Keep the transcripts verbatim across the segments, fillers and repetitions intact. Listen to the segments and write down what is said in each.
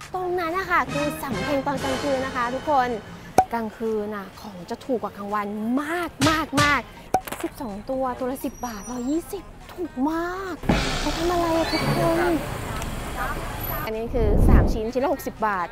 ตรงนั้นนะคะคือสำเพ็งตอนกลางคืนนะคะทุกคนกลางคืนน่ะของจะถูกกว่ากลางวันมากมากมากสิบสองตัวตัวละสิบบาทร้อยยี่สิบถูกมากเขาทำอะไรอะทุกคนอันนี้คือสามชิ้นชิ้นละหกสิบบาท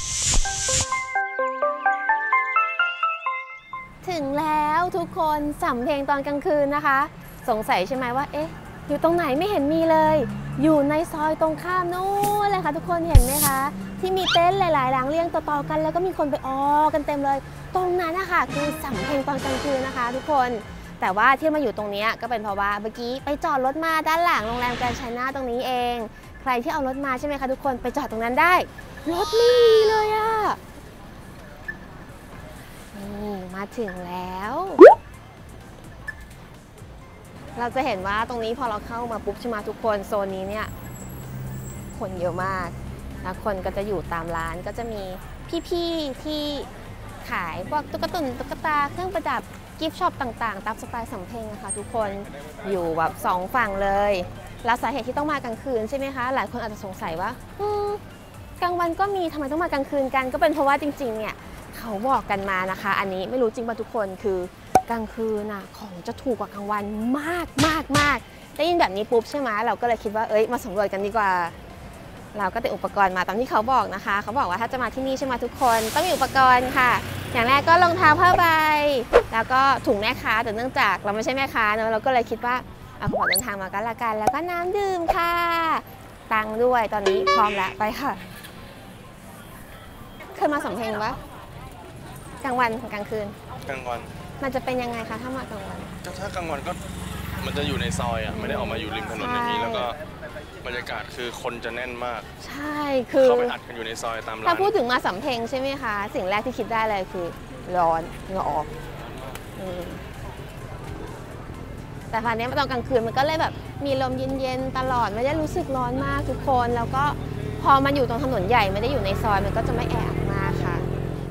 ถึงแล้วทุกคนสำเพ็งตอนกลางคืนนะคะสงสัยใช่ไหมว่าเอ๊ะอยู่ตรงไหนไม่เห็นมีเลยอยู่ในซอยตรงข้ามนู้นเลยค่ะทุกคนเห็นไหมคะที่มีเต็นท์หลายๆหลังเรียงต่อๆกันแล้วก็มีคนไปออกันเต็มเลยตรงนั้นนะคะคือสำเพ็งตอนกลางคืนนะคะทุกคนแต่ว่าที่มาอยู่ตรงนี้ก็เป็นเพราะว่าเมื่อกี้ไปจอดรถมาด้านหลังโรงแรมแกรนด์ไชน่าตรงนี้เองใครที่เอารถมาใช่ไหมคะทุกคนไปจอดตรงนั้นได้รถไม่มีเลยอะนี่มาถึงแล้วเราจะเห็นว่าตรงนี้พอเราเข้ามาปุ๊บใช่ไหมทุกคนโซนนี้เนี่ยคนเยอะมากแล้วคนก็จะอยู่ตามร้านก็จะมีพี่ๆที่ขายพวกตุ๊กตุนตุ๊กตาเครื่องประดับกิฟต์ช็อปต่างๆตามสไตล์สำเพ็งนะคะทุกคนอยู่แบบสองฝั่งเลยแล้วสาเหตุที่ต้องมากลางคืนใช่ไหมคะหลายคนอาจจะสงสัยว่ากลางวันก็มีทำไมต้องมากลางคืนกันก็เป็นเพราะว่าจริงๆเนี่ยเขาบอกกันมานะคะอันนี้ไม่รู้จริงป่ะทุกคนคือกลางคืนน่ะของจะถูกกว่ากลางวันมากมากมากได้ยินแบบนี้ปุ๊บใช่ไหมเราก็เลยคิดว่าเอ้ยมาสำรวจกันดีกว่าเราก็ติดอุปกรณ์มาตามที่เขาบอกนะคะเขาบอกว่าถ้าจะมาที่นี่ใช่ไหมทุกคนต้องมีอุปกรณ์ค่ะอย่างแรกก็รองเท้าผ้าใบแล้วก็ถุงแม่ค้าแต่เนื่องจากเราไม่ใช่แม่ค้าเนอะเราก็เลยคิดว่าเอากระเป๋าเดินทางมาก็แล้วกันแล้วก็น้ำดื่มค่ะตังค์ด้วยตอนนี้พร้อมแล้วไปค่ะเคยมาสำเพ็งปะกลางวันกลางคืนกลางวันมันจะเป็นยังไงคะถ้ามากลางวันก็ถ้ากลางวันก็มันจะอยู่ในซอยอ่ะไม่ได้ออกมาอยู่ริมถนนอย่างนี้แล้วก็บรรยากาศคือคนจะแน่นมากใช่คือเข้าไปอัดกันอยู่ในซอยตามร้านถ้าพูดถึงมาสำเพ็งใช่ไหมคะสิ่งแรกที่คิดได้เลยคือร้อนเหงื่อออกแต่ตอนนี้มาตอนกลางคืนมันก็เลยแบบมีลมเย็นๆตลอดไม่ได้รู้สึกร้อนมากทุกคนแล้วก็พอมันอยู่ตรงถนนใหญ่ไม่ได้อยู่ในซอยมันก็จะไม่แออัดมากค่ะ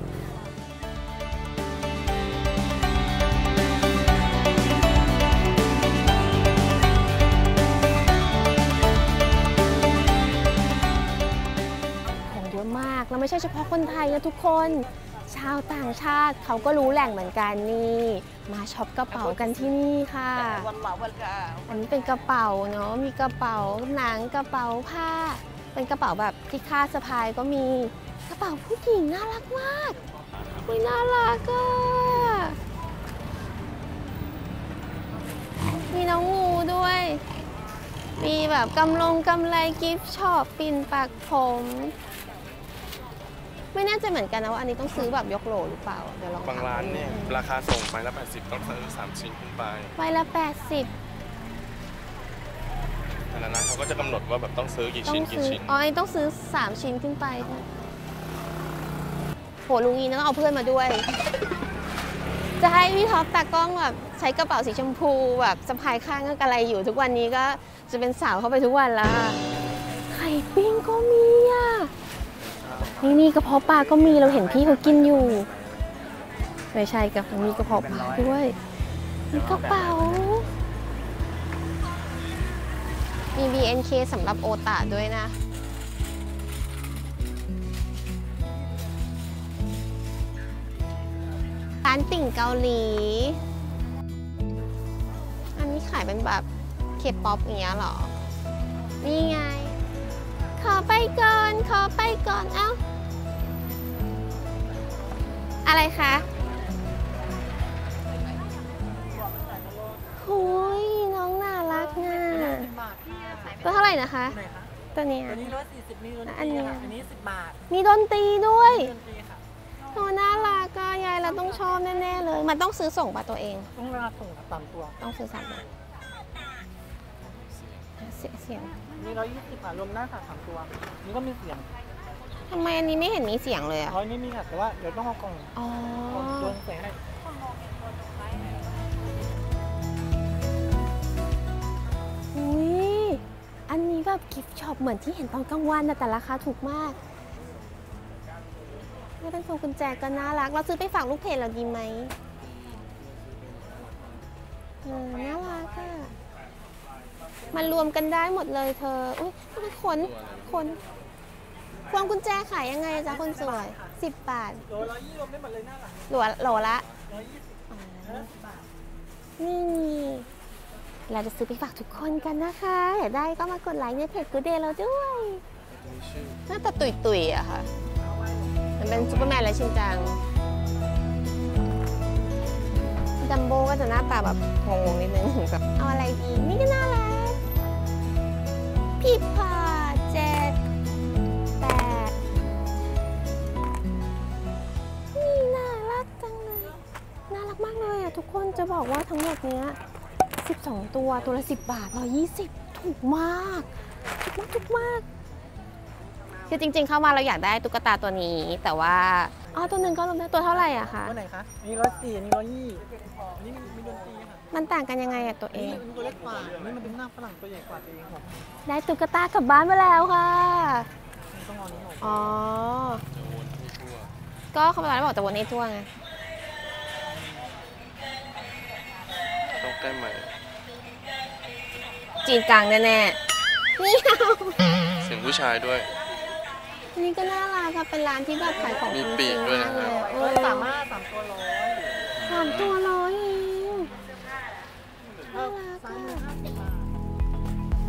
เราไม่ใช่เฉพาะคนไทยนะทุกคนชาวต่างชาติเขาก็รู้แหล่งเหมือนกันนี่มาช็อปกระเป๋ากันที่นี่ค่ะอันนี้เป็นกระเป๋าเนาะมีกระเป๋าหนังกระเป๋าผ้าเป็นกระเป๋าแบบที่คาดสะพายก็มีกระเป๋าผู้หญิงน่ารักมากอุ้ยน่ารักอ่ะมีน้องงูด้วยมีแบบกำลงกำไลกิฟต์ช็อปปิ่นปักผมไม่แน่ใจเหมือนกันนะว่าอันนี้ต้องซื้อแบบยกโหลหรือเปล่าเดี๋ยวลองบางร้านเนี่ยราคาส่งไปละแปดสิบต้องซื้อสามชิ้นขึ้นไปไปละแปดสิบแต่ละนั้นเขาก็จะกำหนดว่าแบบต้องซื้อกี่ชิ้นกี่ชิ้นอ๋ออันนี้ต้องซื้อสามชิ้นขึ้นไปโหลุงอีต้องเอาเพื่อนมาด้วยจะให้พี่ท็อปตากล้องแบบใช้กระเป๋าสีชมพูแบบสะพายข้างก็กระไรอยู่ทุกวันนี้ก็จะเป็นสาวเข้าไปทุกวันละไข่ปิ้งก็มีอ่ะนี่นี่กระเพาะปลาก็มีเราเห็นพี่เขากินอยู่ไม่ใช่กับมีกระเพาะปลาด้วยมีกระเป๋ามี บี เอ็น เค สำหรับโอตาด้วยนะร้านติ่งเกาหลีอันนี้ขายเป็นแบบเคป๊อปอย่างเงี้ยหรอนี่ไงขอไปก่อนขอไปก่อนเอ้าอะไรคะหุยน้องน่ารักน่ะตัวเท่าไหร่นะคะตัวนี้ตัวนี้ร้อยสี่สิบมีดนตรีอันนี้สิบบาทมีดนตรีด้วยตัวน่ารักก็ยายเราต้องชอบแน่ๆเลยมันต้องซื้อส่งป่ะตัวเองต้องรับส่งตามตัวต้องซื้อสามตัวเสียเสียงนี่ร้อยยี่สิบค่ะรวมหน้าค่ะสามตัวนี่ก็มีเสียงทำไมอันนี้ไม่เห็นมีเสียงเลยอ่ะอ๋อนี่มีค่ะแต่ว่าเดี๋ยวต้องเอากล่องอ๋อโดนเสียงให้อุ้ยอันนี้แบบกิฟต์ช็อปเหมือนที่เห็นตอนกลางวันนะแต่ราคาถูกมากไม่เป็นพวงกุญแจก็น่ารักเราซื้อไปฝากลูกเพจเราดีไหมเออน่ารักอ่ะมันรวมกันได้หมดเลยเธออุ้ยขนขนพวงกุญแจขายยังไงจ๊ะคนสวยสิบบาทโลร้อยยี่รวมได้หมดเลยหน้าหลังโหลโหลละร้อยยี่สิบบบาทนี่เราจะซื้อไปฝากทุกคนกันนะคะอยากได้ก็มากดไลค์ในเพจกูเดย์เราด้วยหน้าตาตุยๆอะค่ะมันเป็นซูเปอร์แมนและชินจังดัมโบ้ก็จะหน้าตาแบบงงๆนิดนึงแบบเอาอะไรดีนี่ก็น่ารักพี่พาเจ็ดแปดนี่น่ารักจังเลยน่ารักมากเลยอะทุกคนจะบอกว่าทั้งหมดเนี้ยสิบสองตัวตัวละสิบบาทร้อยยี่สิบถูกมากถูกมากถูกมากคือจริงๆเข้ามาเราอยากได้ตุ๊กตาตัวนี้แต่ว่าอ๋อตัวหนึ่งก็รวมได้ตัวเท่าไหร่อะคะตัวไหนคะนี่ร้อยสี่นี่ร้อยยี่นี่มีดนตรีค่ะมันต่างกันยังไงอะตัวเอนี่งตัวเล็กกว่านี่มันเป็นหน้าฝรั่งตัวใหญ่กว่าตัวเองครับได้ตุ๊กตากลับบ้านมาแล้วค่ะต้องเอานี้หมดอ๋อจะวนให้ทั่วก็เขาบอกจะวนให้ทั่วไงต้องได้ใหม่จีนกลางแน่ๆนี่เอาเสียงผู้ชายด้วยนี่ก็น่ารักค่ะเป็นร้านที่แบบขายของมีจริงๆปีกด้วยนะมากเลยเอเอออสามารถสามตัวร้อยสามตัวร้อยเองน่ารักซ้ายอะมือห้าสิบบาท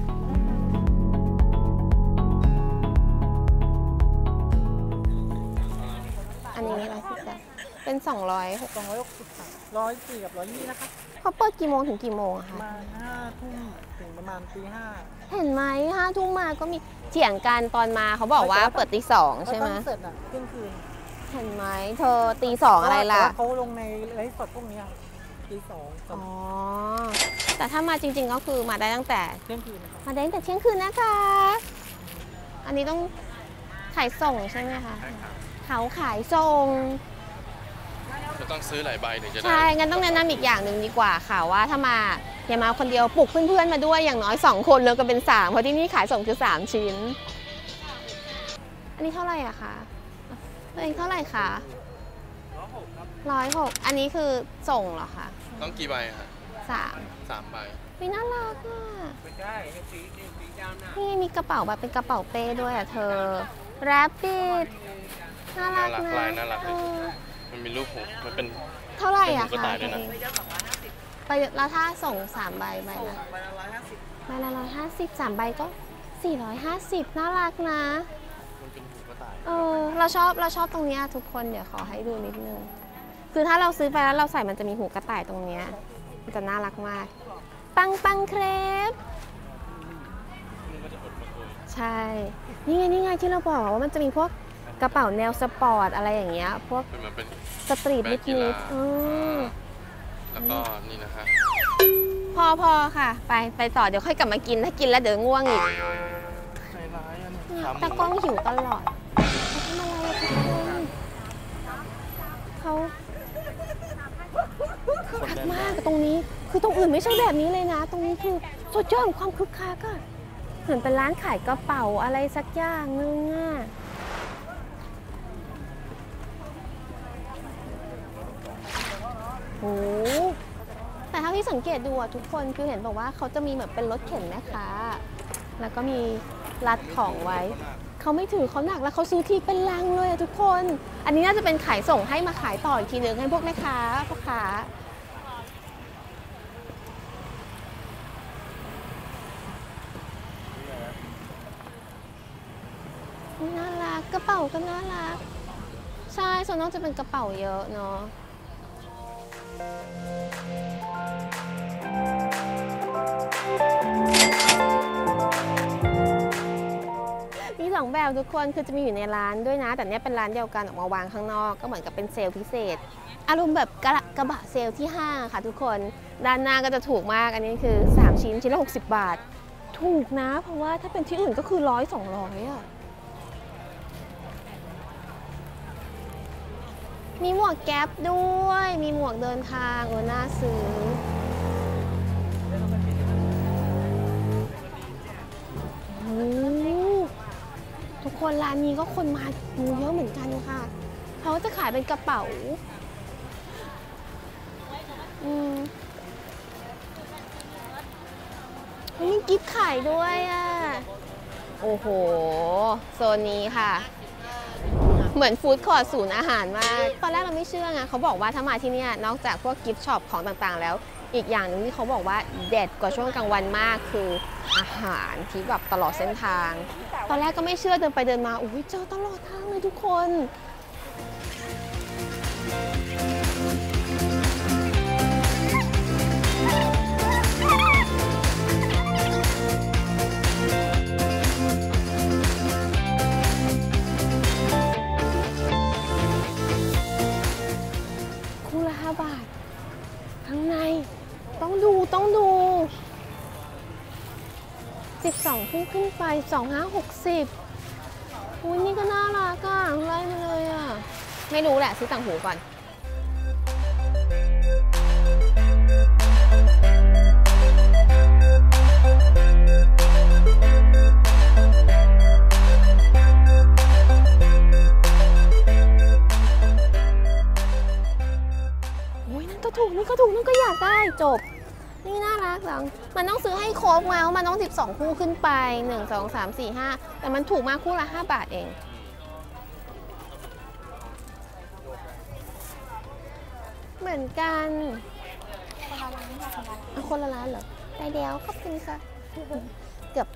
อันนี้ร้อยสิบจ้ะเป็นสองร้อยหกสองร้อยหกสิบบาทร้อยสี่กับร้อยยี่นะคะเขาเปิดกี่โมงถึงกี่โมงอะปคะระมาณห้าทุ่มถึงประมาณตีห้าเห็นไหมห้าทุ่มมาก็มีเถียงกันตอนมาเขาบอกว่าเปิดตีสองใช่ไหมแล้วก็เสร็จอ่ะเที่ยงคืนเห็นไหมเธอตีสองอะไรล่ะแต่ว่าเขาลงในไลฟ์สดพวกนี้อะตีสองกับอ๋อ แต่ถ้ามาจริงๆก็คือมาได้ตั้งแต่เที่ยงคืนนะครับมาได้ตั้งแต่เที่ยงคืนนะคะ อันนี้ต้องขายส่งใช่ไหมคะเขาขายส่งจะต้องซื้อหลายใบถึงจะได้ใช่ งั้นต้องแนะนำอีกอย่างหนึ่งดีกว่าค่ะว่าถ้ามาอย่ามาคนเดียวปลุกเพื่อนๆมาด้วยอย่างน้อยสองคนเลยก็เป็นสามเพราะที่นี่ขายส่งคือสามชิ้น อันนี้เท่าไหร่อะคะตัวเองเท่าไหร่คะร้อยหกอันนี้คือส่งเหรอคะต้องกี่ใบฮะสามสามใบวิน่ารักอ่ะนี่มีกระเป๋าแบบเป็นกระเป๋าเป้ด้วยอ่ะเธอแรปปิดน่ารักนะลายน่ารักเอเลยอมันมีรูปหูมันเป็นเท่าไหร่อ่ะเป็นหูกระคะต่ายด้วยนะไปแล้วถ้าส่งสามใบใบละใบละร้อยห้าสิบสามใบก็สี่ร้อยห้าสิบน่ารักนะมันเป็นหูกระต่ายเออเราชอบเราชอบตรงเนี้ยทุกคนเดี๋ยวขอให้ดูนิดนึงคือถ้าเราซื้อไปแล้วเราใส่มันจะมีหูกระต่ายตรงเนี้ยมันจะน่ารักมากปังปังเครปใช่นี่ไงนี่ไงที่เราบอกว่ามันจะมีพวกกระเป๋าแนวสปอร์ตอะไรอย่างเงี้ยพวกเป็นเหมือนเป็นสตรีทแบนิบกีฬาดๆอืมแล้วก็นี่นะฮะพอพอค่ะ ไปไปต่อเดี๋ยวค่อยกลับมากินถ้ากินแล้วเดี๋ยวง่วงอีกใจร้ายอันนี้เนี่ยครับตากล้องหิวตลอดเขาทำอะไรอะทุกคนเขาคึกคักมากตรงนี้ คือตรงอื่นไม่ใช่แบบนี้เลยนะ ตรงนี้คือสุดยอดของความคึกคักอะเหมือนเป็นร้านขายกระเป๋าอะไรสักอย่างนึงอะโอ้แต่ถ้าที่สังเกตดูอะทุกคนคือเห็นบอกว่าเขาจะมีเหมือนเป็นรถเข็นนะคะแล้วก็มีรัดของไว้ เขาไม่ถือเขาหนักแล้วเขาซื้อทีเป็นลังเลยอะทุกคน อันนี้น่าจะเป็นขายส่งให้มาขายต่ออีกทีนึงให้พวกแม่ค้าพ่อค้าน่ารักกระเป๋าก็น่ารักใช่ส่วนนอกจะเป็นกระเป๋าเยอะเนาะมีสองแบบทุกคนคือจะมีอยู่ในร้านด้วยนะแต่เนี้ยเป็นร้านเดียวกันออกมาวางข้างนอกก็เหมือนกับเป็นเซลล์พิเศษ อารมณ์แบบกระกระบะเซลล์ที่ห้างค่ะทุกคนด้านหน้าก็จะถูกมากอันนี้คือสามชิ้นชิ้นละหกสิบบาทถูกนะเพราะว่าถ้าเป็นที่อื่นก็คือร้อยสองร้อยอะมีหมวกแก๊ปด้วยมีหมวกเดินทางเออน่าซื้อโอ้ทุกคนร้านนี้ก็คนมาดูเยอะเหมือนกันค่ะเขาจะขายเป็นกระเป๋าอืมมีกิฟต์ขายด้วยอ่ะโอ้โหโซนนี้ค่ะ เหมือนฟู้ดคอร์ทศูนย์อาหารมากตอนแรกเราไม่เชื่อไงเขาบอกว่าถ้ามาที่นี่นอกจากพวกกิฟต์ช็อปของต่างๆแล้วอีกอย่างหนึ่งที่เขาบอกว่าเด็ดกว่าช่วงกลางวันมากคืออาหารที่แบบตลอดเส้นทางตอนแรกก็ไม่เชื่อเดินไปเดินมาอุ้ยเจอตลอดทางเลยทุกคนคู่ละห้าบาทข้างในต้องดูต้องดูสิบสองคู่ขึ้นไปสองห้าหกสิบอุ้ยนี่ก็น่ารักอ่ะไล่มาเลยอ่ะไม่รู้แหละซื้อต่างหูก่อนถูกนี่ก็ถูกนี่ก็อยากได้จบนี่น่ารักจังมันต้องซื้อให้ครบไงเพราะมันต้องสิบสองคู่ขึ้นไปหนึ่ง สอง สาม สี่ ห้าแต่มันถูกมากคู่ละห้าบาทเองเหมือนกันคนละร้านเหรอได้เดียวขอบคุณค่ะเกือบไป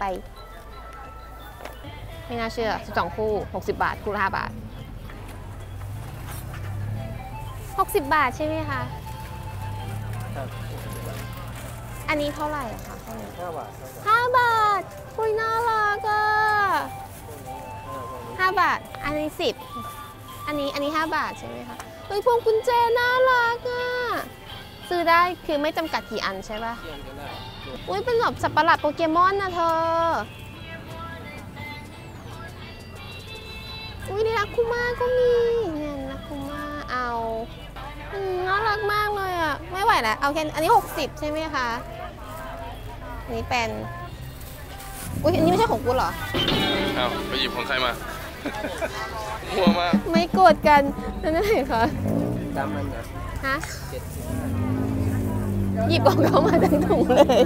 ไม่น่าเชื่อสิบสองคู่หกสิบบาทคู่ละห้าบาทหกสิบบาทใช่ไหมคะอันนี้เท่าไหร่อะคะห้าบาทห้าบาทคุยน่ารักอะห้าบาทอันนี้สิบอันนี้อันนี้ห้าบาทใช่ไหมคะเฮ้ยพวงกุญแจน่ารักอะซื้อได้คือไม่จำกัดกี่อันใช่ป่ะอุ้ยเป็นแบบสัตว์ประหลาดโปเกมอนนะเธออุ้ยนี่รักคุมาก็มีเนี่ยรักคุมาเอาน่ารักมากเลยอ่ะไม่ไหวแล้วเอาแค่อันนี้หกสิบใช่ไหมคะอันนี้เป็นอุ้ยอันนี้ไม่ใช่ของกูเหรออ้าวไปหยิบของใครมาหัวมากไม่โกรธกันนั่นไหนคะตามมันนะฮะหยิบของเขามาทั้งถุงเลย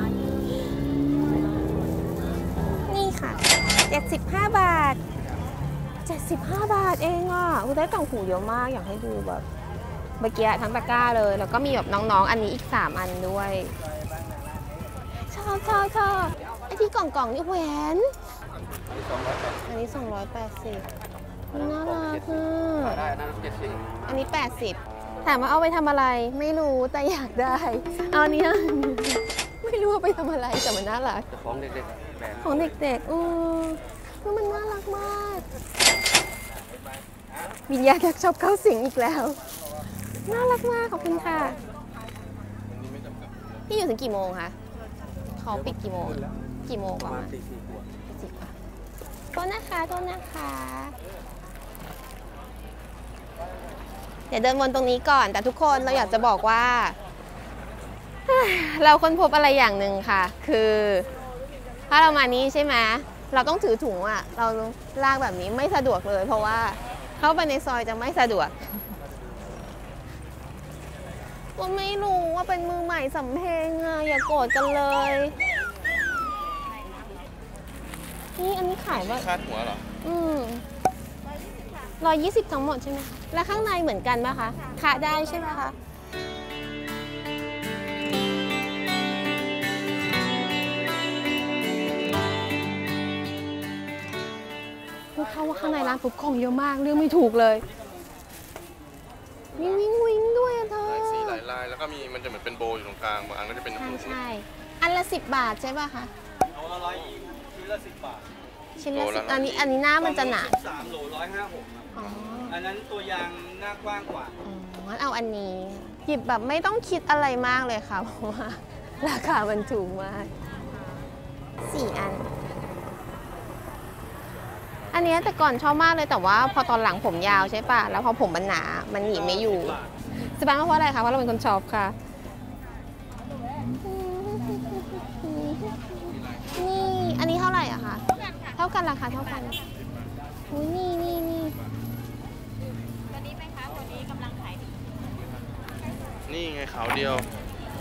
นี่ค่ะเจ็ดสิบห้าบาทเจ็ดสิบห้าบาทเองอ่ะกูได้ต่างหูเยอะมากอยากให้ดูแบบเมื่อกี้ทั้งตะกร้าเลยแล้วก็มีแบบน้องๆอันนี้อีกสามอันด้วยชอบชอบชอบไอที่กล่องๆนี่แหวนอันนี้สองร้อยแปดสิบน่ารักอ่ะอันนี้แปดสิบถามว่าเอาไปทำอะไรไม่รู้แต่อยากได้เอาอันนี้ไม่รู้ว่าไปทำอะไรแต่มันน่ารักของเด็กๆของเด็กๆอือมันน่ารักมากวิญญาณอยากชอบเข้าสิงอีกแล้วน่ารักมากขอบคุณค่ะพี่อยู่ถึงกี่โมงคะเขาปิดกี่โมงกี่โมงประมาณสี่กว่าสี่กว่าโทษนะคะโทษนะคะเดี๋ยวเดินวนตรงนี้ก่อนแต่ทุกคนเราอยากจะบอกว่าเราค้นพบอะไรอย่างหนึ่งค่ะคือถ้าเรามานี้ใช่ไหมเราต้องถือถุงอ่ะเราลากแบบนี้ไม่สะดวกเลยเพราะว่าเข้าไปในซอยจะไม่สะดวกว่าไม่รู้ว่าเป็นมือใหม่สำเพ็งอ่ะอย่าโกรธกันเลยนี่อันนี้ขายว่าคาดหัวเหรออืมร้อยยี่สิบทั้งหมดใช่ไหมและข้างในเหมือนกันไหมคะขาได้ใช่ไหมคะเข้าว่าข้างในร้านปุ๊บของเยอะมากเรื่องไม่ถูกเลยมีวิ่งวิ่งด้วยเธอหลายสีหลายลายแล้วก็มีมันจะเหมือนเป็นโบอยู่ตรงกลางบางอันก็จะเป็นน้ำผึ้งใช่อันละสิบบาทใช่ป่ะคะโลละร้อยชิ้นละสิบบาทชิ้นละสิบอันนี้อันนี้หน้ามันจะหนาสามโลร้อยห้าหกอันนั้นตัวยางหน้ากว้างกว่าอ๋องั้นเอาอันนี้หยิบแบบไม่ต้องคิดอะไรมากเลยค่ะเพราะว่าราคามันถูกมากสี่อันอันนี้แต่ก่อนชอบมากเลยแต่ว่าพอตอนหลังผมยาวใช่ป่ะแล้วพอผมมันหนามันหนีไม่อยู่สบายมากเพราะอะไรคะเพราะเราเป็นคนชอบค่ะนี่อันนี้เท่าไหร่อะคะเท่ากันราคาเท่ากันอุ้ยนี่นี่นี่ตัวนี้ไหมคะตัวนี้กำลังขายดีนี่ไงขาวเดียว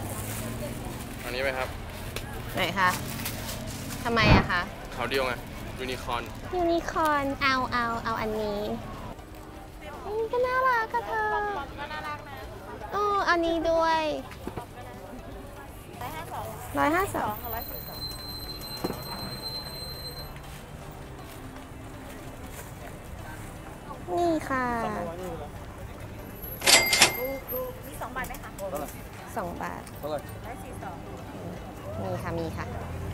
อันนี้ไหมครับไหนคะทำไมอะคะขาวเดียวไงยูนิคอร์นยูนิคอร์นเอาเอาเอาอันนี้อันนี้ก็น่ารักอะเธอก็น่ารักนะอ๋ออันนี้ด้วยร้อยห้าสองนี่ค่ะมีสองบาทไหมคะสองบาทเท่าไหร่ร้อยสี่สองมีค่ะมีค่ะ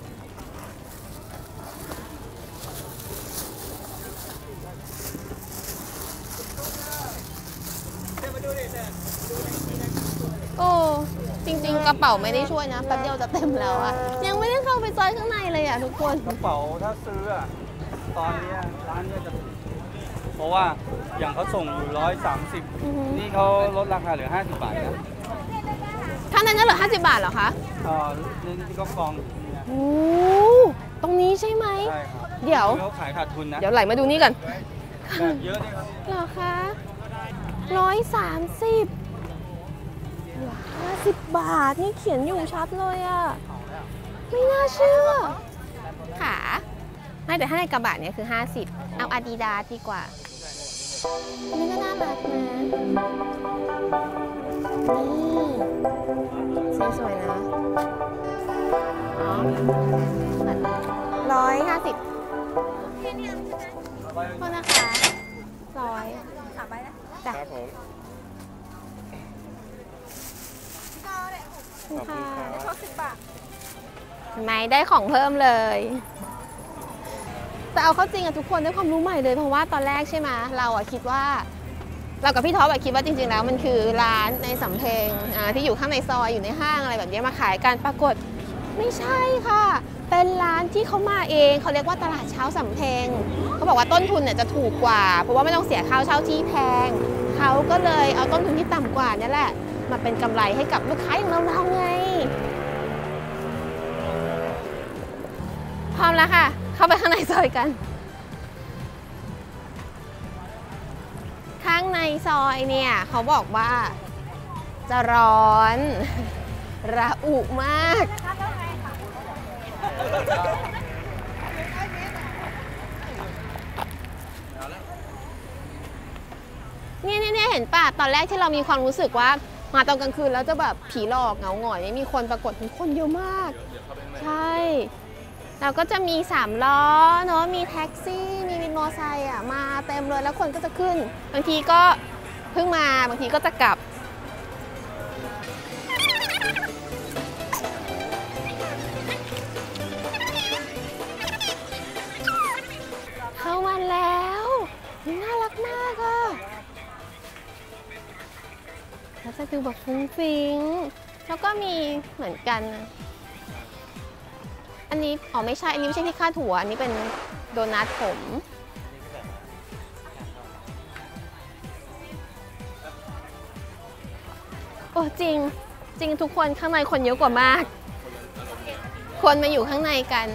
โอ้จริงๆกระเป๋าไม่ได้ช่วยนะแป๊บเดียวจะเต็มแล้วอะยังไม่ได้เข้าไปซอยข้างในเลยอะทุกคนกระเป๋าถ้าซื้ออะตอนนี้ร้านเนี่ยจะเพราะว่าอย่างเขาส่งอยู่ร้อยสามสิบนี่เขาลดราคาเหลือห้าสิบบาทนะข้างในนั้นเหลือห้าสิบบาทเหรอคะอ๋อนี่ที่ก็กองโอ้ตรงนี้ใช่ไหมใช่ครับเดี๋ยวเขาขายขาดทุนนะเดี๋ยวไหลมาดูนี่กันเยอะเลยครับเหรอคะร้อยสามสิบห้าสิบบาทนี่เขียนอยู่ชัดเลยอะไม่น่าเชื่อค่ะไม่แต่ถ้าในกระบะเนี่ยคือห้าสิบเอาอาดิดาสดีกว่าอันนี้ก็น่ารักนะนี่สีสวยนะอ๋อร้อยห้าสิบโทษนะคะร้อยสามใบนะจ้ะครับผมขอบคุณค่ะได้สิบบาทไม่ได้ของเพิ่มเลยแต่เอาเข้าจริงอะทุกคนได้ความรู้ใหม่เลยเพราะว่าตอนแรกใช่ไหมเราอะคิดว่าเรากับพี่ท็อปอะคิดว่าจริงๆแล้วมันคือร้านในสำเพ็งที่อยู่ข้างในซอยอยู่ในห้างอะไรแบบนี้มาขายกันปรากฏไม่ใช่ค่ะเป็นร้านที่เขามาเองเขาเรียกว่าตลาดเช้าสำเพ็งเขาบอกว่าต้นทุนเนี่ยจะถูกกว่าเพราะว่าไม่ต้องเสียค่าเช่าที่แพงเขาก็เลยเอาต้นทุนที่ต่ำกว่านี่แหละมาเป็นกำไรให้กับลูกค้าอย่างเราๆไงพร้อมแล้วค่ะเข้าไปข้างในซอยกันข้างในซอยเนี่ยเขาบอกว่าจะร้อนระอุมากเนี่ยเนี่ยเห็นป่ะตอนแรกที่เรามีความรู้สึกว่ามาตอนกลางคืนแล้วจะแบบผีหลอกเหงาหงอยไม่มีคนปรากฏมีคนเยอะมากใช่เราก็จะมีสามล้อเนาะมีแท็กซี่มีวินมอเตอร์ไซค์อ่ะมาเต็มเลยแล้วคนก็จะขึ้นบางทีก็เพิ่งมาบางทีก็จะกลับเข้ามาแล้วน่ารักมากอ่ะแล้วจะดูแบบฟุ้งฟิ้งแล้วก็มีเหมือนกันอันนี้อ๋อไม่ใช่อันนี้ไม่ใช่ที่คาดหัวอันนี้เป็นโดนัทผมโอ้จริงจริงทุกคนข้างในคนเยอะกว่ามากคนมาอยู่ข้างในกัน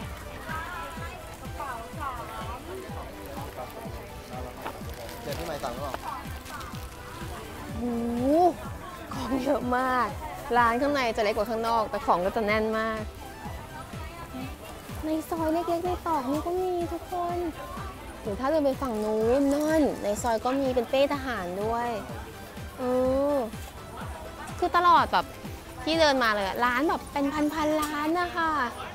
เดี๋ยวที่ไหนสั่งหรือเปล่าโอ้ของเยอะมากร้านข้างในจะเล็กกว่าข้างนอกแต่ของก็จะแน่นมากในซอยเล็กๆในตอกนี้ก็มีทุกคนหรือถ้าเดินไปฝั่งนู้นนั่นในซอยก็มีเป็นเป้ทหารด้วยเออคือตลอดแบบที่เดินมาเลยร้านแบบเป็นพันๆร้านนะคะ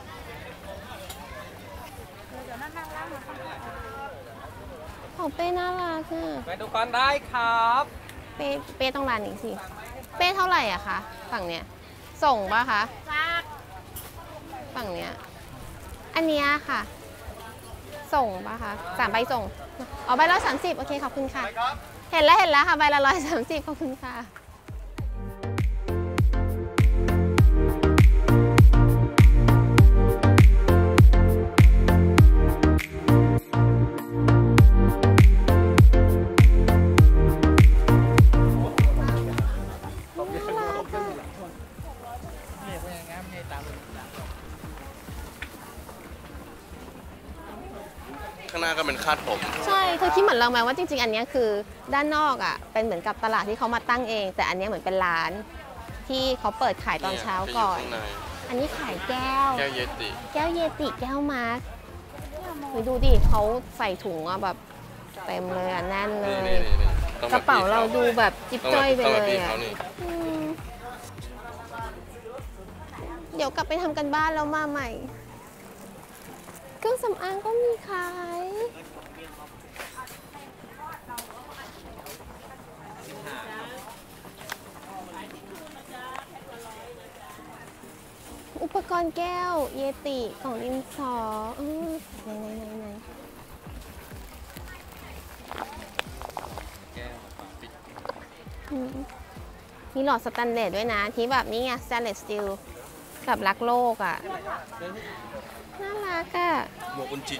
ของเป้น่ารักอะไปดูกันได้ครับเป้เป้ต้องร้านนี้สิเป้เท่าไหร่อะคะฝั่งเนี้ยส่งป่ะคะฝั่งเนี้ยอันนี้ค่ะส่งป่ะคะสามใบส่งอ๋อใบละสามสิบโอเคขอบคุณค่ะเห็นแล้วเห็นแล้วค่ะใบละร้อยสามสิบขอบคุณค่ะข้างหน้าก็เป็นคาดผมใช่เธอคิดเหมือนเราไหมว่าจริงๆอันนี้คือด้านนอกอ่ะเป็นเหมือนกับตลาดที่เขามาตั้งเองแต่อันนี้เหมือนเป็นร้านที่เขาเปิดขายตอนเช้าก่อนอันนี้ขายแก้วแก้วเยติแก้วเยติแก้วมาร์กไปดูดิเขาใส่ถุงอะแบบเต็มเลยอะแน่นเลนี่ยนี่นี่ต้องกแบบระเป๋าเราดูแบบจิ๊บต้องจ้อยไปต้องเลแบบยพี่อะเขานี่อืมเดี๋ยวกลับไปทำกันบ้านแล้วมาใหม่ เครื่องสำอางก็มีขาย อุปกรณ์แก้ว เยติของดินสอเออไหนไหนไหนไหนอืมมีหลอดสแตนเลสด้วยนะ ที่แบบนี้ไงสแตนเลสสตีลแบบรักโลกอ่ะ น่ารักอ่ะหมวกอุนจิ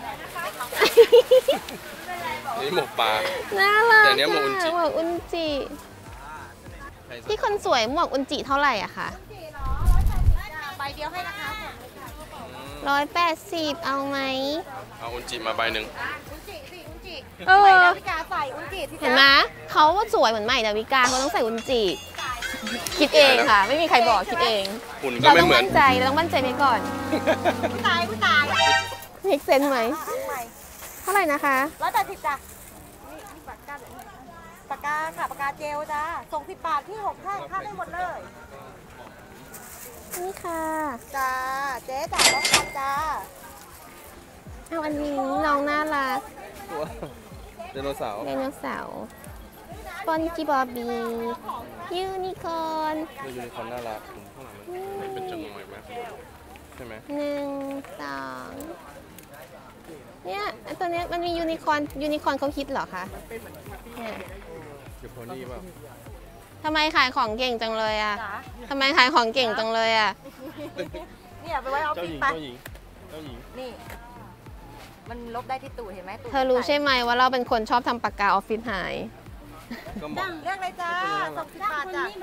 นี่หมวกปลาน่ารักแต่เนี้ยหมวกอุนจิหมวกอุนจิที่คนสวยหมวกอุนจิเท่าไหร่อะคะใบเดียวให้นะคะร้อยแปดสิบเอาไหมเอาอุนจิมาใบหนึ่งอุนจิสิอุนจิเออใหม่ดาวิกาใส่อุนจิที่เห็นไหมเขาว่าสวยเหมือนใหม่ดาวิกาเขาต้องใส่อุนจิ คิดเองค่ะ ไม่มีใครบอกคิดเองหุ่นก็เราไม่ต้องเหมือนมั่นใจเราต้องมั่นใจไว้ก่อนผู้ตายผู้ตายเมกเซนไหมใหม่เท่าไหร่นะคะร้อยแปดสิบจ้ะนี่นี่ปากกาปากกาค่ะปากกาเจลจ้าส่งสิบบาทที่หกแท่งค่าได้หมดเลยนี่ค่ะจ้าเจ๊จ่ายแล้วกันจ้าเอาอันนี้น้องน่ารักตัวไดโนเสาร์ไดโนเสาร์ปอนจิบอบบี้ยูนิคอร์นดูยูนิคอร์นน่ารักข้างหลังมันเป็นจงอยไหมใช่ไหมหนึ่งสองเนี่ยไอ้ตัวเนี้ยมันมียูนิคอร์นยูนิคอร์นเขาฮิตเหรอคะเนี่ยเดี๋ยวพอนี่เปล่าทำไมขายของเก่งจังเลยอ่ะจ้าทำไมขายของเก่งจังเลยอ่ะเนี่ยไปไว้ออฟเจ้าฟิหศญิงไปเจ้าหญิงเจ้าหญิงนี่ มันลบได้ที่ตูดเห็นไหมตูดเธอรู้ใช่ไหมว่าเราเป็นคนชอบทำปากกาออฟฟิศหายก็เหมาะเลือกเลยจ้าส่งสิบบาทจ้ะ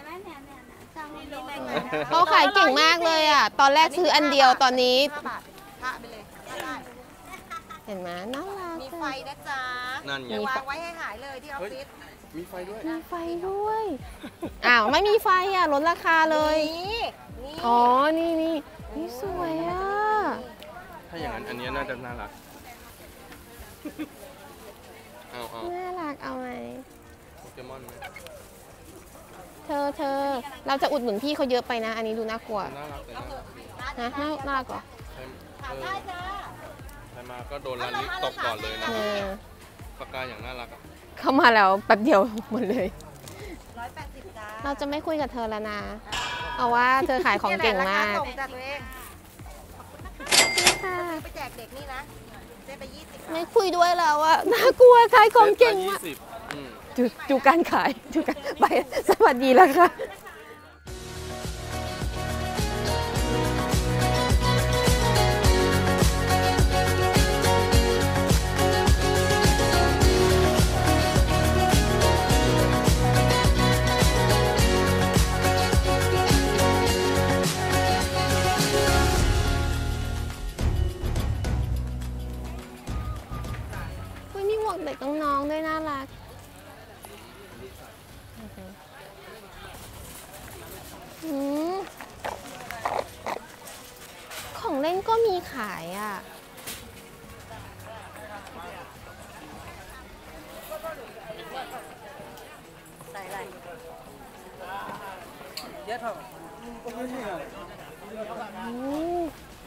เขาขายเก่งมากเลยอ่ะ ตอนแรกซื้ออันเดียวตอนนี้ห้าบาทค่าไปเลยได้เห็นไหมน่ารักมีไฟนะจ๊ะนั่นไงวางไว้ให้หายเลยที่ออฟฟิศมีไฟด้วยมีไฟด้วย อ้าว ไม่มีไฟอ่ะลดราคาเลยนี่นี่อ๋อ นี่นี่นี่สวยอ่ะถ้าอย่างนั้นอันนี้น่าจะน่ารัก เอาเอาน่ารักเอาไหมโปเกมอนไหมเธอเธอ เราจะอุดหนุนพี่เขาเยอะไปนะ อันนี้ดูน่ากลัวน่ารักแต่น่ารักนะน่าน่ารักเหรอใครถามเอได้อจ้าใครมาก็โดนร้านนี้ตบก่อนเลยนะเออปากกาอย่างน่ารักอ่ะเข้ามาแล้วแป๊บเดียวหมดเลยร้อยแปดสิบจ้าเราจะไม่คุยกับเธอแล้วนะ เอาว่าเธอขายของเก่งมากส่งจากตัวเองนี่ค่ะไปแจกเด็กนี่นะเจ๊ไปยี่สิบไม่คุยด้วยแล้วอะน่ากลัวขายของเก่งยี่มากสิบอืมดูดูการขายดูการไปสวัสดีแล้วค่ะ อุ้ยมีหมวกเด็กน้องๆด้วยน่ารัก อืมของเล่นก็มีขายอ่ะใส่อะไรเยอะเท่าก็ไม่ใช่อ่ะอืม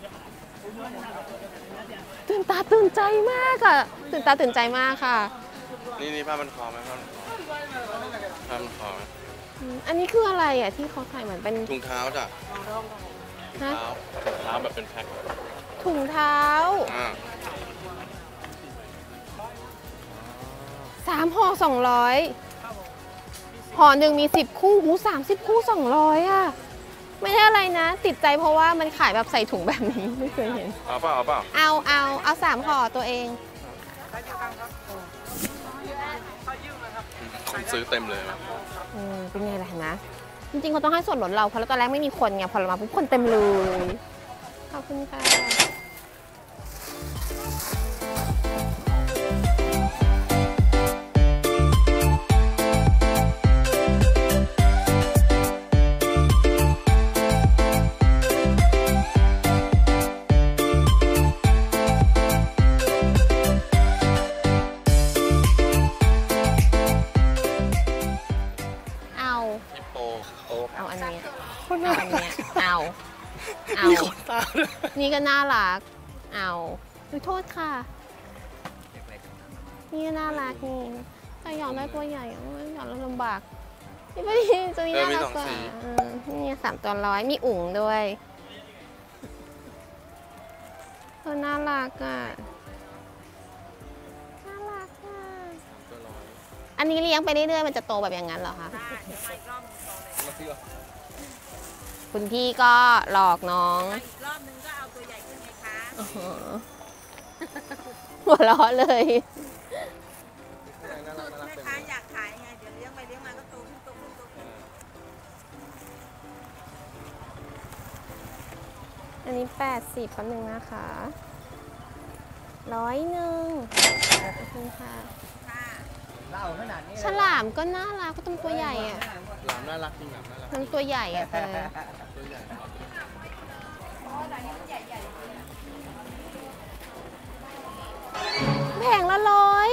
ตื่นตาตื่นใจมากอ่ะ ตื่นตาตื่นใจมากค่ะนี่นี่ผ้ามันคอไหมผ้ามันคอผ้ามันคอไหมอืมอันนี้คืออะไรอ่ะที่เขาใส่เหมือนเป็นถุงเท้าจ้ะถุงฮะเท้าถุงเท้าแบบเป็นแพ็คถุงเท้าอ่าสามห่อสองร้อยห่อหนึ่งมีสิบคู่หูสามสิบคู่สองร้อยอ่ะ ไม่ใช่อะไรนะ ติดใจเพราะว่ามันขายแบบใส่ถุงแบบนี้ ไม่เคยเห็นเอาเปล่าเอาเปล่าเอาเอาเอาสามห่อตัวเองคนซื้อเต็มเลยว่ะอืมเป็นไงล่ะนะ จริงๆเขาต้องให้ส่วนลดเราเพราะตอนแรกไม่มีคนไงพอเรามาปุ๊บคนเต็มเลย ขอบคุณค่ะเอาเอามีขนตาด้วยนี่ก็น่ารักเอาดูโทษค่ะนี่ก็น่ารักนี่แต่อยากได้ตัวใหญ่อยากลำบากนี่ไม่ดีตัวนี้น่ารักกว่านี่สามตัวร้อยมีอุ๋งด้วยตัวน่ารักอ่ะน่ารักอ่ะอันนี้เลี้ยงไปเรื่อยๆมันจะโตแบบอย่างนั้นเหรอคะคุณพี่ก็หลอกน้องอีกรอบนึงก็เอาตัวใหญ่ขึ้นไงคะหัวเราะเลยสุดแม่ค้าอยากขายไง เดี๋ยวเลี้ยงไปเลี้ยงมาก็โตขึ้นโตขึ้นโตขึ้นอันนี้แปดสิบแป๊บนึงนะคะร้อยหนึ่งขอบคุณค่ะฉลามก็น่ารักก็ต้องตัวใหญ่อะหลามน่ารักจริงหลามน่ารักมันตัวใหญ่อะเธอตัวใหญ่แผงละร้อย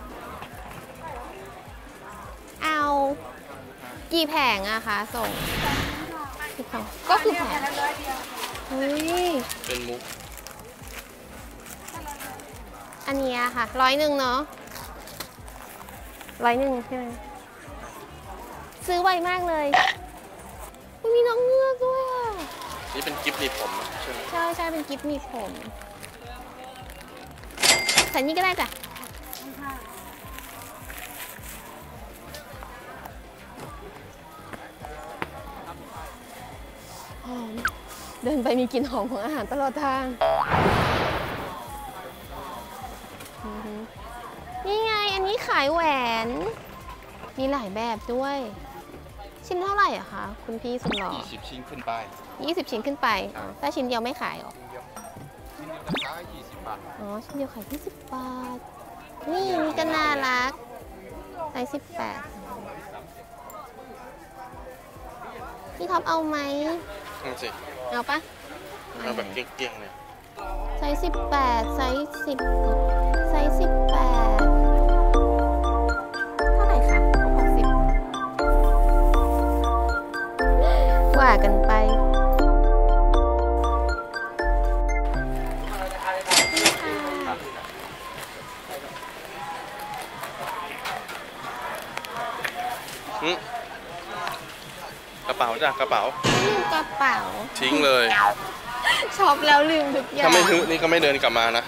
เอากี่แผงอะคะส่งสิบสองก็คือแผงเฮ้ยเป็นมุกอันนี้อะค่ะร้อยหนึ่งเนาะร้อยหนึ่งใช่ไหมซื้อไวมากเลยอุ๊ยมีน้องเงือกด้วยอะนี่เป็นกิฟต์หนีบผมอะใช่ไหมใช่ใช่เป็นกิฟต์มีผมใส่นี่ก็ได้จ้ะหอมเดินไปมีกลิ่นหอมของอาหารตลอดทางอือหือนี่ไงอันนี้ขายแหวน มีหลายแบบด้วย ชิ้นเท่าไหร่อะคะคุณพี่สุดหล่อยี่สิบชิ้นขึ้นไปยี่สิบชิ้นขึ้นไปอ๋อถ้าชิ้นเดียวไม่ขายหรอชิ้นเดียวชิ้นเดียวราคายี่สิบบาทอ๋อชิ้นเดียวขายยี่สิบบาท นี่นี่ก็น่ารักไซส์สิบแปดพี่ท็อปเอาไหมนั่นสิเอาปะเอาแบบเกลี้ยงๆเนี่ยไซส์สิบแปดไซส์สิบไซส์สิบแปดเท่าไหร่คะหกสิบว่ากันไปหึกระเป๋าจ้ะกระเป๋าลืมกระเป๋าทิ้งเลยช็อปแล้วลืมทุกอย่างถ้าไม่ฮึนี่ก็ไม่เดินกลับมานะ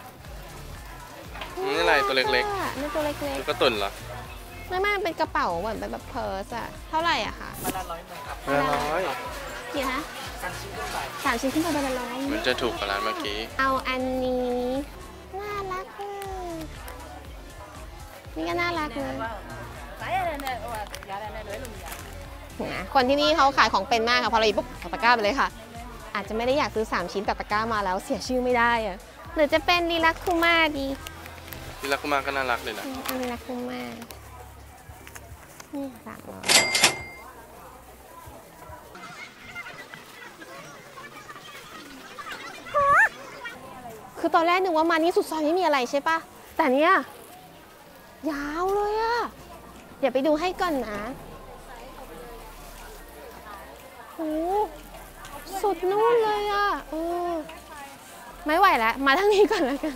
นี่อะไรตัวเล็กๆนี่ตัวเล็กลูกกระตุ่นเหรอๆไม่ไม่เป็นกระเป๋าเหมือนเป็นแบบเพิร์สอะเท่าไหร่อะคะห้าร้อยกี่นะสามชิ้นขึ้นไปเป็นละร้อยมันจะถูกกว่าร้านเมื่อกี้เอาอันนี้น่ารักอะนี่ก็น่ารักเลยนะคนที่นี่เขาขายของเป็นมากค่ะพอเราหยิบปุ๊บเอาตะกร้าไปเลยค่ะ อาจจะไม่ได้อยากซื้อสามชิ้นแต่ตะกร้ามาแล้วเสียชื่อไม่ได้อะหรือจะเป็นลีลักคูมาดีที่รักมาก็น่ารักเลยนะอันลีลักคูมานี่สามร้อยคือตอนแรกนึกว่ามานี่สุดซอยไม่มีอะไรใช่ปะแต่เนี้ยยาวเลยอะเดี๋ยวไปดูให้ก่อนนะโอ้สุดนู่นเลยอะเออไม่ไหวแล้วมาทางนี้ก่อนแล้วกัน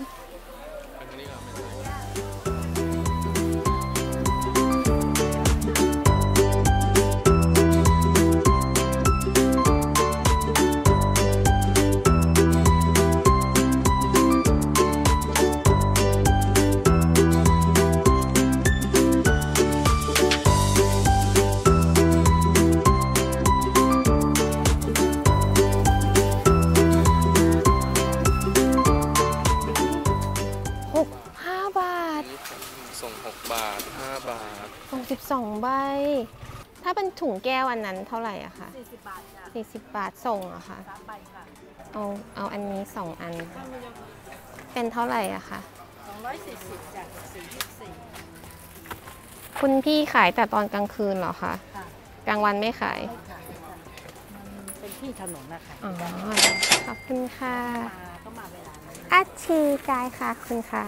ส่งหกบาทห้าบาทส่งสิบสองใบถ้าเป็นถุงแก้วอันนั้นเท่าไหร่อะคะสี่สิบบาทจ้ะสี่สิบบาทส่งอะค่ะสามใบค่ะเอาเอาอันนี้สองอันค่ะเป็นเท่าไหร่อะคะสองร้อยสี่สิบจากสี่ยี่สิบสี่คุณพี่ขายแต่ตอนกลางคืนเหรอคะค่ะกลางวันไม่ขายไม่ขายค่ะมันเป็นที่ถนนนะคะอ๋อขอบคุณค่ะมาก็มาเวลานี้อาชีกายค่ะคุณค่ะ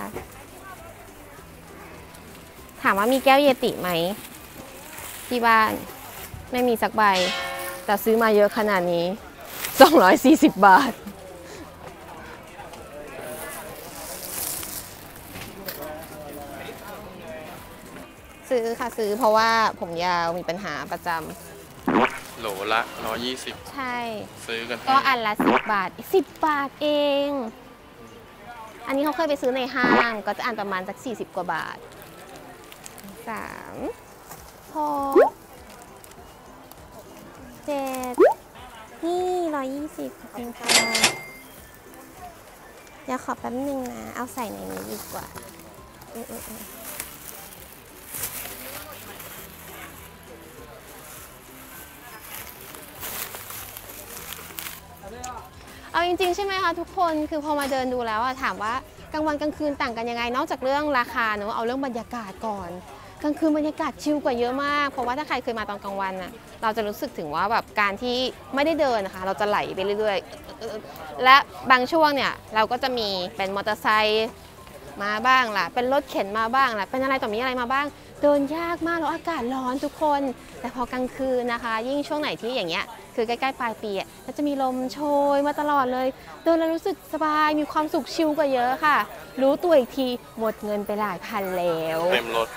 ถามว่ามีแก้วเยติไหมที่บ้านไม่มีสักใบแต่ซื้อมาเยอะขนาดนี้สองร้อยสี่สิบบาทซื้อค่ะซื้อเพราะว่าผมยาวมีปัญหาประจำโหลละร้อยยี่สิบใช่ซื้อกันก็อันละสิบบาทสิบบาทเอง อันนี้เขาเคยไปซื้อในห้างก็จะอันประมาณสักสี่สิบกว่าบาทสามหกเจ็ดนี่ร้อยยี่สิบขอบคุณค่ะเดี๋ยวขอแป๊บนึงนะ เอาใส่ในนี้ดีกว่าเออเออเออเอาจริงๆใช่ไหมคะทุกคนคือพอมาเดินดูแล้วอะถามว่ากลางวันกลางคืนต่างกันยังไงนอกจากเรื่องราคาเนอะเอาเรื่องบรรยากาศก่อนกลางคืนบรรยากาศชิลกว่าเยอะมากเพราะว่าถ้าใครเคยมาตอนกลางวันน่ะเราจะรู้สึกถึงว่าแบบการที่ไม่ได้เดินนะคะเราจะไหลไปเรื่อยๆและบางช่วงเนี่ยเราก็จะมีเป็นมอเตอร์ไซค์มาบ้างล่ะเป็นรถเข็นมาบ้างล่ะเป็นอะไรต่อมีอะไรมาบ้างเดินยากมากแล้วอากาศร้อนทุกคนแต่พอกลางคืนนะคะ ยิ่งช่วงไหนที่อย่างเงี้ยคือใกล้ๆปลายปีอ่ะก็จะมีลมโชยมาตลอดเลยเดินแล้วรู้สึกสบายมีความสุขชิลกว่าเยอะค่ะรู้ตัวอีกทีหมดเงินไปหลายพันแล้วเต็มรถ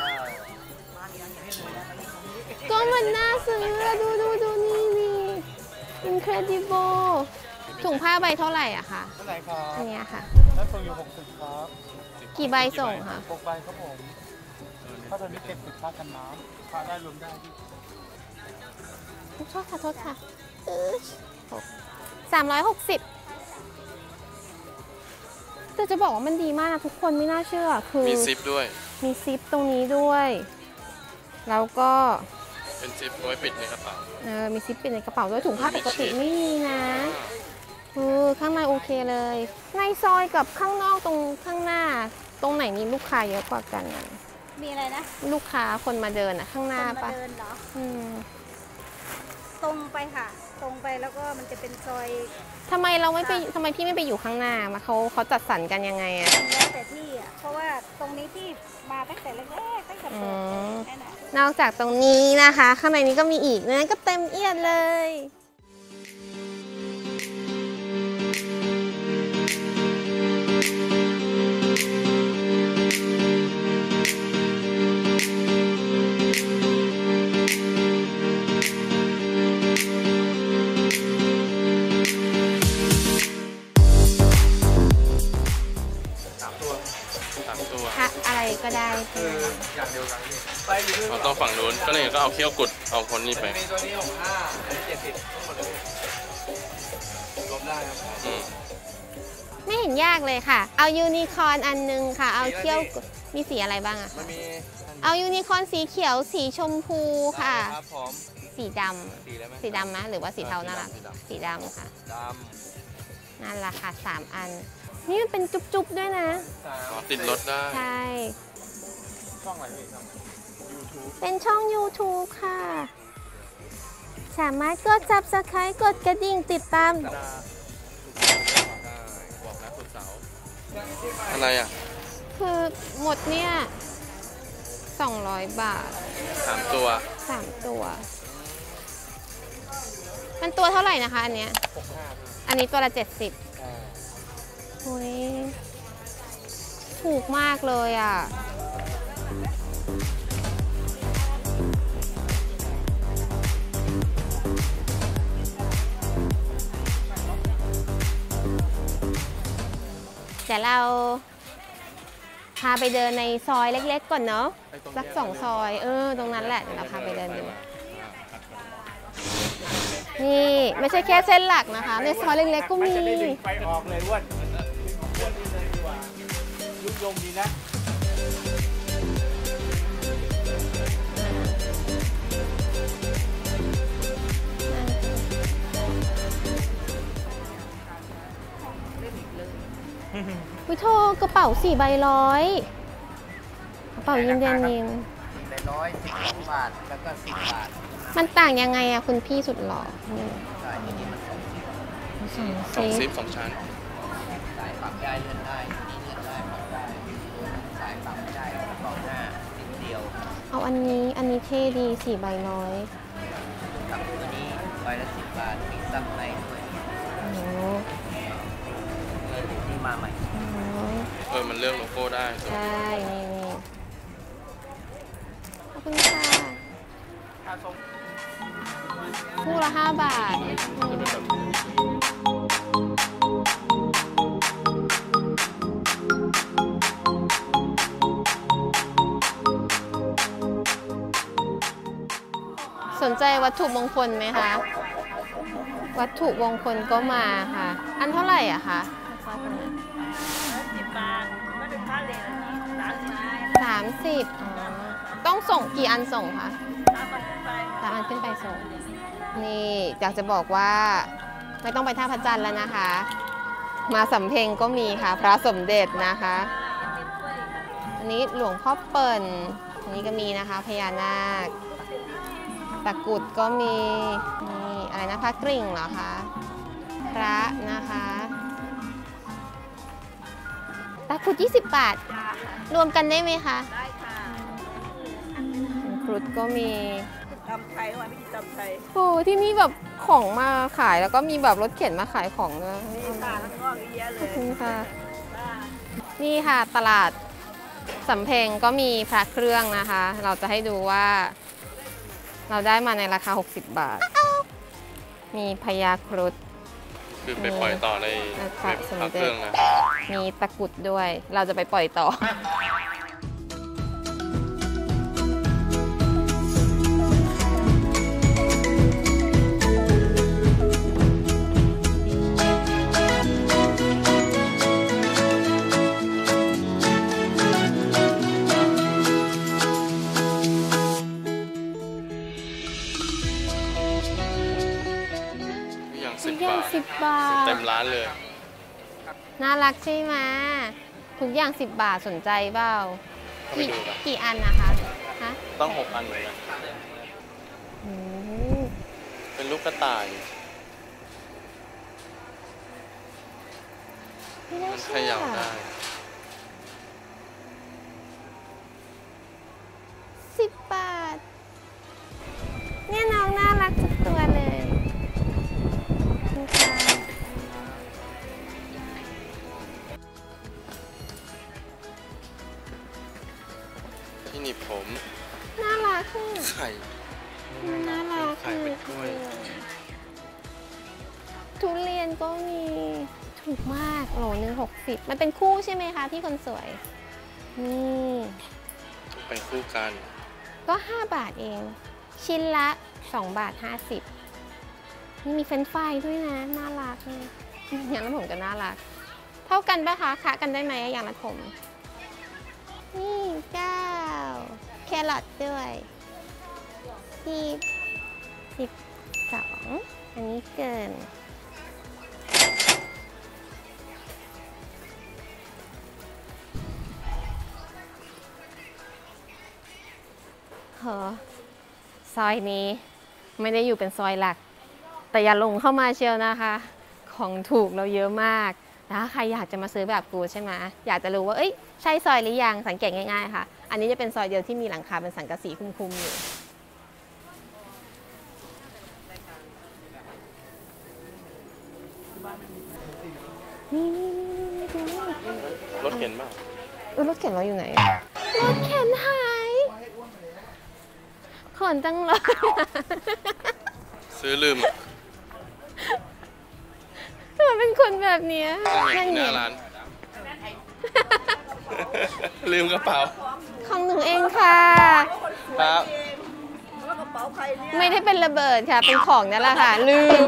ก็มันน่าซื้อดูดูดูนี่นี่ incredible ถุงผ้าใบเท่าไหร่อะคะเท่าไหร่ครับอันเนี้ยค่ะแล้วส่งอยู่หกสิบครับกี่ใบส่งคะหกใบครับผมถ้าตอนนี้เก็บสิบค่ากันน้ำค่าได้รวมได้ที่โทษค่ะโทษค่ะสามร้อยหกสิบแต่จะบอกว่ามันดีมากนะทุกคนไม่น่าเชื่อคือมีซิปด้วยมีซิปตรงนี้ด้วยแล้วก็เป็นซิปไว้ปิดในกระเป๋าเออมีซิปปิดในกระเป๋าด้วยถุงผ้าปกติไม่มีนะเออข้างในโอเคเลยในซอยกับข้างนอกตรงข้างหน้าตรงไหนมีลูกค้าเยอะกว่ากันมีอะไรนะลูกค้าคนมาเดินอะข้างหน้าปะคนมาเดินเหรออืมตรงไปค่ะตรงไปแล้วก็มันจะเป็นซอยทำไมเราไม่ไปทำไมพี่ไม่ไปอยู่ข้างหน้ามาเขาเขาจัดสรรกันยังไงอะแล้วแต่ที่อะเพราะว่าตรงนี้ที่มาตั้งแต่แรกๆตั้งแต่เปิดนอกจากตรงนี้นะคะข้างในนี้ก็มีอีกนั้นก็เต็มเอียดเลยอะไรก็ได้คืออย่างเดียวกันไปอยู่เราต้องฝั่งนู้นก็เลยก็เอาเขี้ยวกุดเอาคนนี้ไปมีตัวนี้ของห้าเจ็ดสิบรวมได้ครับไม่เห็นยากเลยค่ะเอายูนิคอร์นอันนึงค่ะเอาเขี้ยวมีสีอะไรบ้างอะคะเอายูนิคอร์นสีเขียวสีชมพูค่ะสีดำสีดำไหมหรือว่าสีเทาน่ารักสีดำค่ะนั่นแหละค่ะสามอันนี่มันเป็นจุ๊บๆด้วยนะติดรถได้ใช่ช่องอะไรช่อง YouTube เป็นช่อง YouTube ค่ะสามารถกด ซับสไครบ์ กดกระดิ่งติดตามอะไรอ่ะคือหมดเนี่ยสองร้อยบาทสามตัวสามตัวมันตัวเท่าไหร่นะคะอันเนี้ยอันนี้ตัวละเจ็ดสิบโอ้ยถูกมากเลยอ่ะเดี๋ยวเราพาไปเดินในซอยเล็กๆก่อนเนาะสักสองซอยเออตรงนั้นแหละเดี๋ยวเราพาไปเดินดูนี่ไม่ใช่แค่เส้นหลักนะคะในซอยเล็กๆก็มีไปออกเลยอ้วนยุยงดีนะวิโทกระเป๋าสี่ใบร้อยกระเป๋ายินเดียนนิมใบร้อยสิบสองบาทแล้วก็สิบบาทมันต่างยังไงอะคุณพี่สุดหล่อสองซิปสองชั้นสายปรับได้เลื่อนได้นี่เลื่อนได้ปรับได้สายปรับไม่ได้กระเป๋าหน้านิดเดียวเอาอันนี้อันนี้เท่ดีสี่ใบร้อยกับตัวนี้ใบละสิบบาทมีซับในด้วยมาใหม่อืมเออมันเลือกโลโก้ได้ใช่นี่นี่ขอบคุณค่ะคู่ละห้าบาทจะเป็นแบบสนใจวัตถุมงคลไหมคะ วัตถุมงคลก็มาค่ะ อันเท่าไหร่อะคะสิบบาทไม่ถึงค่าเลยสามสิบสามสิบอ๋อต้องส่งกี่อันส่งคะสามบาทขึ้นไปสามอันขึ้นไปส่ง นี่อยากจะบอกว่าไม่ต้องไปท่าพระจันทร์แล้วนะคะ มาสำเพ็งก็มีค่ะ พระสมเด็จนะคะ อันนี้หลวงพ่อเปิ่นอันนี้ก็มีนะคะพญานาคตะกรุดก็มีนี่อะไรนะพระกริ่งเหรอคะพระนะคะตะกรุดยี่สิบบาท รวมกันได้ไหมคะได้ค่ะครุฑก็มีตำไทยวันนี้ตำไทยโอ้ที่นี่แบบของมาขายแล้วก็มีแบบรถเข็นมาขายของด้วยนี่ค่ะแล้วก็เยอะเลขอบยคุณค่ะ นี่ค่ะตลาดสำเพ็งก็มีพระเครื่องนะคะ เราจะให้ดูว่า เราได้มาในราคา หกสิบบาท มีพญาครุฑคือไปปล่อยต่อในในพในระสมพระเด็จเครื่องนะมีตะกรุดด้วย เราจะไปปล่อยต่ออย่างสิบทุกอย่าบาง ทสิบบาทเต็มร้านเลยน่ารักใช่ไหมทุกอย่างสิบบาทสนใจเปล่าเข้าไปกี่ดูนะกี่อันนะคะฮะต้องหกอันเหมือนกันโอ้เป็นลูกกระต่ายไม่น่ามันเขเชื่อย่าได้สิบบาท เนี่ยน้องน่ารักทุกตัวเลยขอบคุณค่ะที่หนีบผมน่ารักอ่ะไข่น่ารักไข่เป็นกล้วยทุเรียนก็มีถูกมากโหลนึงหกสิบมันเป็นคู่ใช่ไหมคะพี่คนสวย นี่เป็นคู่กันก็ห้าบาทเอง ชิ้นละสองบาทห้าสิบนี่มีเฟรนช์ฟรายด้วยนะ น่ารักเลยอย่างนั้นผมก็น่ารัก เท่ากันปะคะคะกันได้ไหมอย่างละผม นี่เก้าแครอทด้วยที่สิบสองอันนี้เกิน เหรอซอยนี้ไม่ได้อยู่เป็นซอยหลัก แต่อย่าลงเข้ามาเชียวนะคะ ของถูกเราเยอะมากถ้าใครอยากจะมาซื้อแบบกูใช่ไหมอยากจะรู้ว่าเอ้ยใช่ซอยหรือยังสังเกตง่ายๆค่ะ อันนี้จะเป็นซอยเดียวที่มีหลังคาเป็นสังกะสีคุ้มๆอยู่นี่นี่นี่นี่ดูนี่รถเข็นบ้างเออรถเข็นเราอยู่ไหนรถเข็นหายขนจังเลยซื้อลืมอะทำไมเป็นคนแบบเนี้ยนั่งอยู่หน้าไงร้าน ลืมกระเป๋าของหนูเองค่ะครับแล้วกระเป๋าใครเนี่ยไม่ได้เป็นระเบิดค่ะ เป็นของนั่นแหละค่ะ ลืม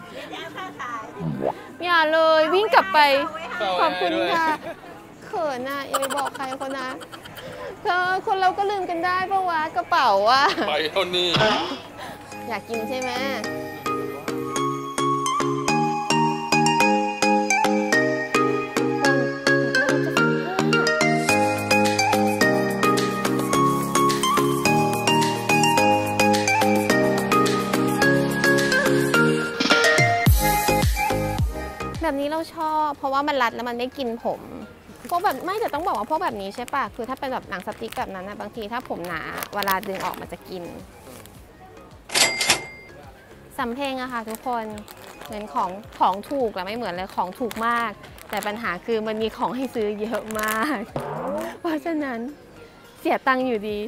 อย่าเลยวิ่งกลับไป ขอบคุณค่ะ เขินอ่ะ อย่าไปบอกใครคนนะเธอคนเราก็ลืมกันได้ปะวะกระเป๋าอ่ะไปเท่านี้อยากกินใช่ไหมแบบนี้เราชอบเพราะว่ามันรัดแล้วมันไม่กินผมพวกแบบไม่แต่ต้องบอกว่าพวกแบบนี้ใช่ปะคือถ้าเป็นแบบหนังสติ๊กแบบนั้นนะบางทีถ้าผมหนาเวลาดึงออกมันจะกินสำเพ็งอะค่ะทุกคนเหมือนของของถูกแต่ไม่เหมือนเลยของถูกมากแต่ปัญหาคือมันมีของให้ซื้อเยอะมาก เพราะฉะนั้นเสียตังค์อยู่ดี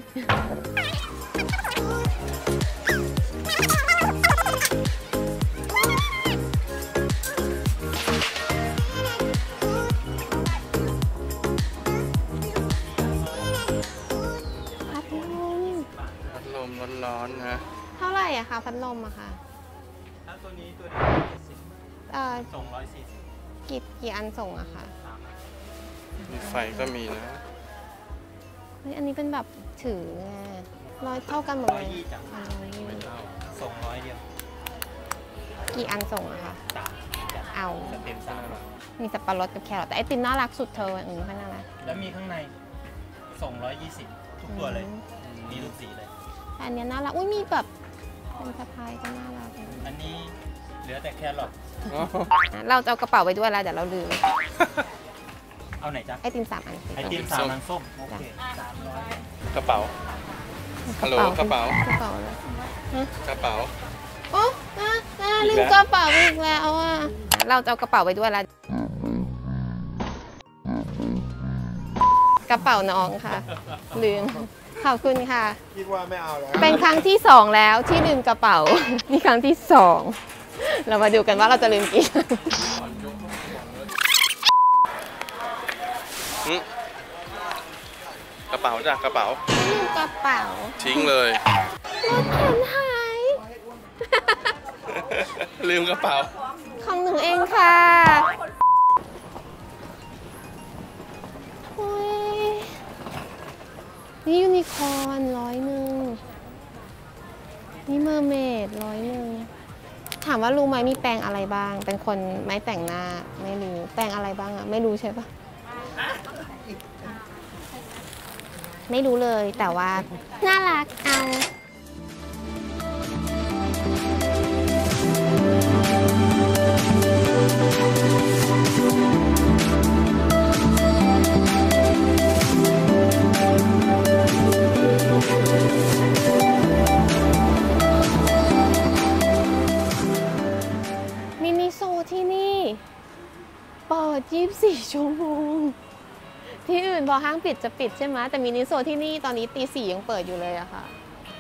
พัดลมพัดลมร้อนๆนะเท่าไหร่อะคะพัดลมอะคะถ้าตัวนี้ตัวนี้เอ่อส่งร้อยสี่สิบกี่กี่อันส่งอะคะมีไฟก็มีนะเฮ้ยอันนี้เป็นแบบถือไงร้อยเท่ากันหมดร้อเลย ยยี่จังอ๋อไม่เท่าส่งร้อยเดียวกี่อันส่งอะคะสามเอาเต็มสามมีสับปะรดกับแครอทแต่ไอติมน่ารักสุดเธออืมค่อยน่ารักแล้วมีข้างในส่งร้อยยี่สิบทุกตัวเลย มีทุกสีเลยอันเนี้ยน่ารักอุ้ยมีแบบเป็นสะพายก็น่ารักอันนี้เหลือแต่แครอทเราจะเอากระเป๋าไปด้วยแล้วเดี๋ยวเราลืมเอาไหนจ๊ะไอติมสามอันไอติมสามน้ำส้ม โอเคสามร้อยกระเป๋า ฮัลโหลกระเป๋ากระเป๋าเลยกระเป๋าโอ้อ่ะอ่ะอีลืกมแล้วกระเป๋าอีกแล้วอ่ะเราจะเอากระเป๋าไปด้วยแล้วกระเป๋าน้องค่ะลืมขอบคุณค่ะคิดว่าไม่เอาแล้วเป็นครั้งที่สองแล้วที่ลืมกระเป๋า นี่ครั้งที่สอง เรามาดูกันว่าเราจะลืมกี่อืมกระเป๋าจ้ะกระเป๋าลืมกระเป๋าทิ้งเลยรถเข็นหายลืมกระเป๋าของหนูเองค่ะโอ้ยนี่ยูนิคอร์นร้อยหนึ่งนี่เมอร์เมดร้อยหนึ่งถามว่ารู้ไหมมีแปรงอะไรบ้าง เป็นคนไม่แต่งหน้าไม่รู้แปรงอะไรบ้างอะไม่รู้ใช่ปะไม่รู้เลยแต่ว่า น่ารักเอามินิโซที่นี่เปิดยี่สิบสี่ชั่วโมงที่อื่นพอห้างปิดจะปิดใช่ไหมแต่มินิโซที่นี่ตอนนี้ตีสี่ยังเปิดอยู่เลยอะค่ะ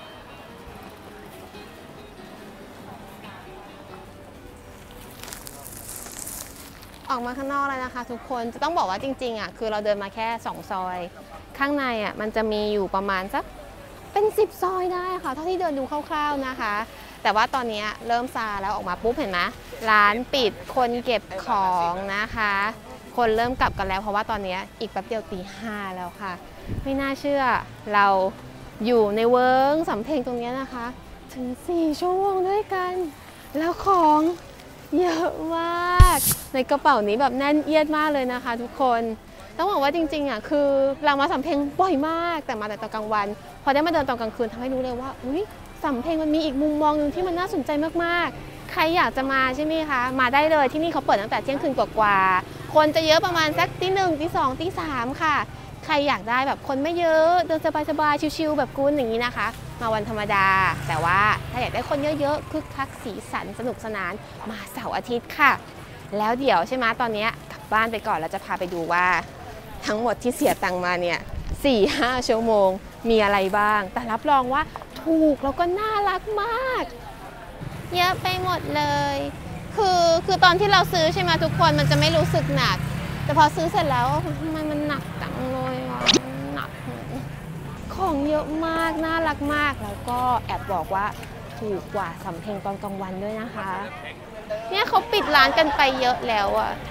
ออกมาข้างนอกแล้วนะคะทุกคนจะต้องบอกว่าจริงๆอะคือเราเดินมาแค่สองซอยข้างในอะมันจะมีอยู่ประมาณสักเป็นสิบซอยได้ค่ะเท่าที่เดินดูคร่าวๆนะคะแต่ว่าตอนนี้เริ่มซาแล้วออกมาปุ๊บเห็นไหมร้านปิดคนเก็บของนะคะคนเริ่มกลับกันแล้วเพราะว่าตอนนี้อีกแป๊บเดียวตีห้าแล้วค่ะไม่น่าเชื่อเราอยู่ในเวิร์กสำเพ็งตรงนี้นะคะถึงสี่ชั่วโมงด้วยกันแล้วของเยอะมากในกระเป๋านี้แบบแน่นเอียดมากเลยนะคะทุกคนต้องบอกว่าจริงๆอ่ะคือเรามาสำเพ็งบ่อยมากแต่มาแต่ตอนกลางวันพอได้มาเดินตอนกลางคืนทำให้รู้เลยว่าอุ๊ยสำเพ็งมันมีอีกมุมมองหนึ่งที่มันน่าสนใจมากๆใครอยากจะมาใช่ไหมคะมาได้เลยที่นี่เขาเปิดตั้งแต่เที่ยงคืนกว่าๆคนจะเยอะประมาณสักตีหนึ่งตีสองตีสามค่ะใครอยากได้แบบคนไม่เยอะเดินสบายๆชิลๆแบบกุนอย่างนี้นะคะมาวันธรรมดาแต่ว่าถ้าอยากได้คนเยอะๆคึกคักสีสันสนุกสนานมาเสาร์อาทิตย์ค่ะแล้วเดี๋ยวใช่ไหมตอนนี้กลับบ้านไปก่อนแล้วจะพาไปดูว่าทั้งหมดที่เสียตังค์มาเนี่ย สี่ห้า ชั่วโมงมีอะไรบ้างแต่รับรองว่าถูกแล้วก็น่ารักมากเยอะไปหมดเลยคือคือตอนที่เราซื้อใช่ไหมทุกคนมันจะไม่รู้สึกหนักแต่พอซื้อเสร็จแล้วทำไมมันหนักจังเลยอ่ะหนักของเยอะมากน่ารักมากแล้วก็แอบบอกว่าถูกกว่าสำเพ็งตอนกลางวันด้วยนะคะเนี่ยเขาปิดร้านกันไปเยอะแล้วอะแถ